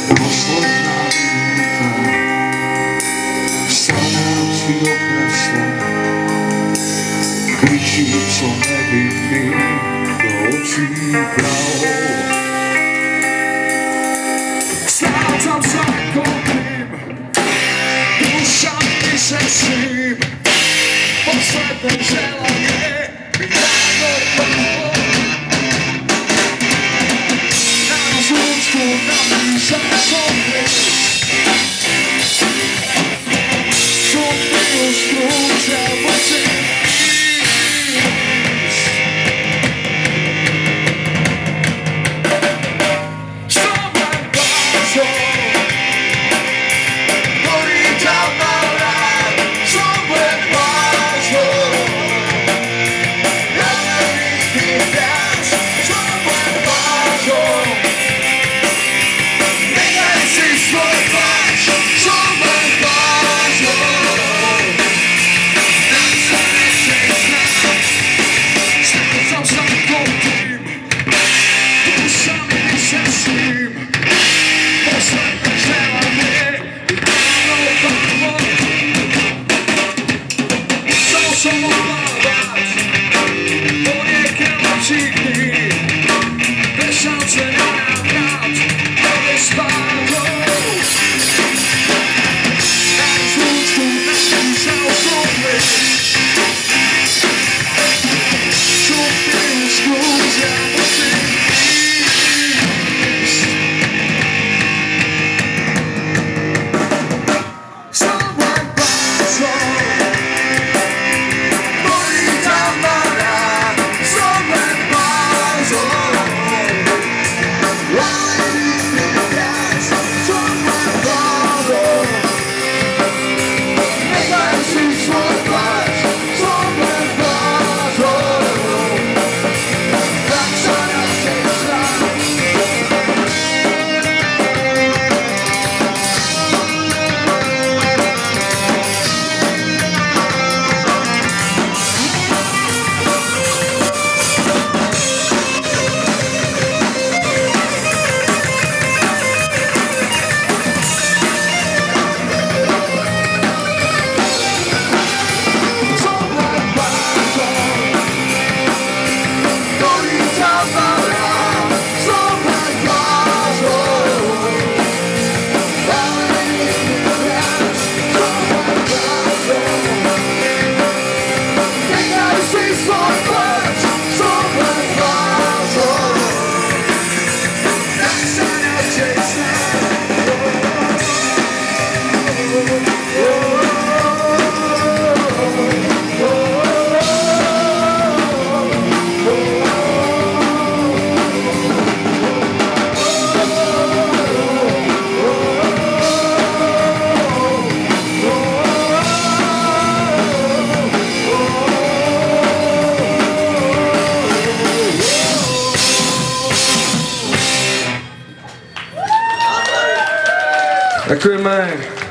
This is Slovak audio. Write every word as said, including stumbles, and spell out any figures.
Posledná minúta sa nám si okresla, kričí som nevinný do očí pravou. Strácam sa kopím, dušami se svým, posledné želanie mi dáno pravou. Na rozlúčku napíšem soplis, sopli už krúčia musím ísť. Som len blázon, ktorý ťa mal rád. Som len blázon, ja nevidím viac. Som len blázon, nechaj si svoj pláč. Som len blázon, tak sa nechceš znať. Strácam sa kopím, dušami se svým, posledné želanie mi dáno pravou. Chcel som odplávať do rieke lečíky, bez šance na návrat, a bez pádov. Na rozlúčku napíšem soplis, sopli už krúčia musím ísť. Som len blázon, ktorý ťa má rád. Som len blázon, ja nevidím viac. Som len blázon, nechaj si svoj pláč. Som len blázon, tak sa nechceš znať. Som len blázon, ktorý ťa má rád. Som len blázon, ja nevidím viac. Som len blázon, nechaj si svoj pláč. Som len blázon, tak sa nechceš znať. Ďakujeme.